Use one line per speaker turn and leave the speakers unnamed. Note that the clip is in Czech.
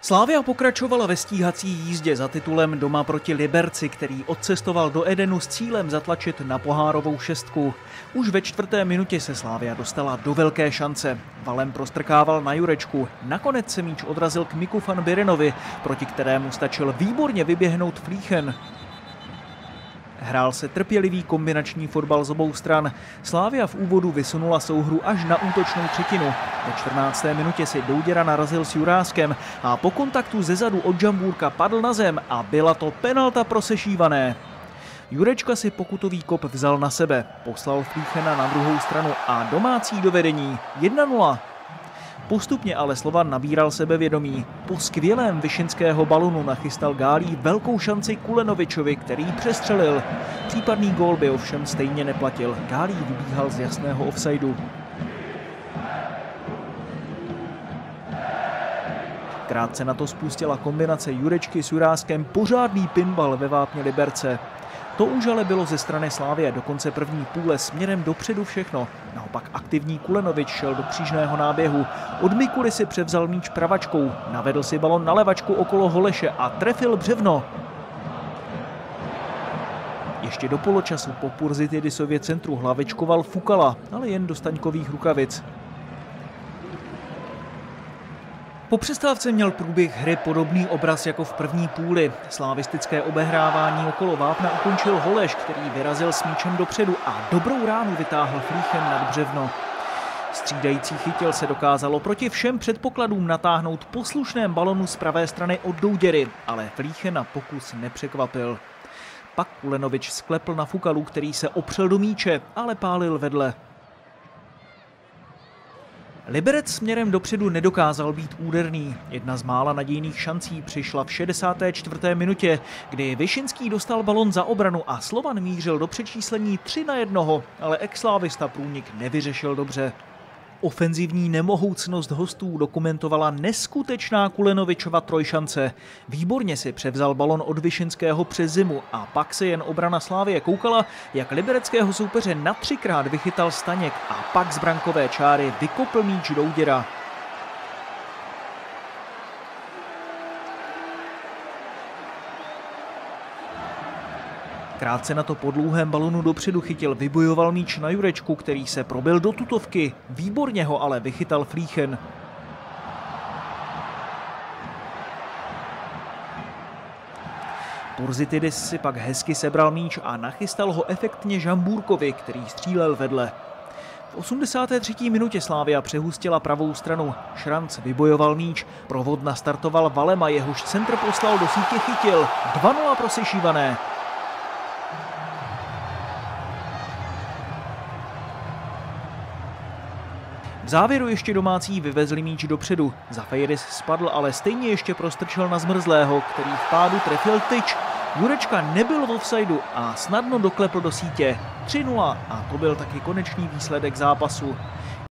Slavia pokračovala ve stíhací jízdě za titulem doma proti Liberci, který odcestoval do Edenu s cílem zatlačit na pohárovou šestku. Už ve 4. minutě se Slavia dostala do velké šance. Valem prostrkával na Jurečku. Nakonec se míč odrazil k Miku van Birenovi, proti kterému stačil výborně vyběhnout Fliechen. Hrál se trpělivý kombinační fotbal z obou stran. Slavia v úvodu vysunula souhru až na útočnou třetinu. Ve 14. minutě si Douděra narazil s Juráskem a po kontaktu zezadu od Žambůrka padl na zem a byla to penalta pro Sešívané. Jurečka si pokutový kop vzal na sebe, poslal Fliechena na druhou stranu a domácí do vedení 1-0. Postupně ale Slovan nabíral sebevědomí. Po skvělém Vyšinského balonu nachystal Gálí velkou šanci Kulenovičovi, který přestřelil. Případný gól by ovšem stejně neplatil. Gálí vybíhal z jasného offsideu. Krátce na to spustila kombinace Jurečky s Juráskem pořádný pinball ve vápně Liberce. To už ale bylo ze strany Slavie do konce první půle směrem dopředu všechno. Naopak aktivní Kulenovič šel do křížného náběhu. Od Mikuly si převzal míč pravačkou, navedl si balon na levačku okolo Holeše a trefil břevno. Ještě do poločasu po Purzitidisově centru hlavečkoval Fukala, ale jen do Staňkových rukavic. Po přestávce měl průběh hry podobný obraz jako v první půli. Slavistické obehrávání okolo vápna ukončil Holeš, který vyrazil s míčem dopředu a dobrou ránu vytáhl Fliechen nad břevno. Střídající Chytil se dokázalo proti všem předpokladům natáhnout poslušném balonu z pravé strany od Douděry, ale Fliechena pokus nepřekvapil. Pak Kulenovič sklepl na Fukalu, který se opřel do míče, ale pálil vedle. Liberec směrem dopředu nedokázal být úderný. Jedna z mála nadějných šancí přišla v 64. minutě, kdy Vyšinský dostal balon za obranu a Slovan mířil do přečíslení 3-1, ale exslávista průnik nevyřešil dobře. Ofenzivní nemohoucnost hostů dokumentovala neskutečná Kulenovičova trojšance. Výborně si převzal balon od Vyšinského přes zimu a pak se jen obrana Slavie koukala, jak libereckého soupeře na 3krát vychytal Staněk a pak z brankové čáry vykopl míč Douděra. Krátce na to po dlouhém balonu dopředu Chytil vybojoval míč na Jurečku, který se probil do tutovky. Výborně ho ale vychytal Fliechen. Purzitidis si pak hezky sebral míč a nachystal ho efektně Žambůrkovi, který střílel vedle. V 83. minutě Slavia přehustila pravou stranu. Šranc vybojoval míč, provod nastartoval Valem a jehož centr poslal do sítě Chytil. 2-0 pro Sešívané. V závěru ještě domácí vyvezli míč dopředu. Zafeiris spadl, ale stejně ještě prostrčil na Zmrzlého, který v pádu trefil tyč. Jurečka nebyl v offsideu a snadno doklepl do sítě. 3-0 a to byl taky konečný výsledek zápasu.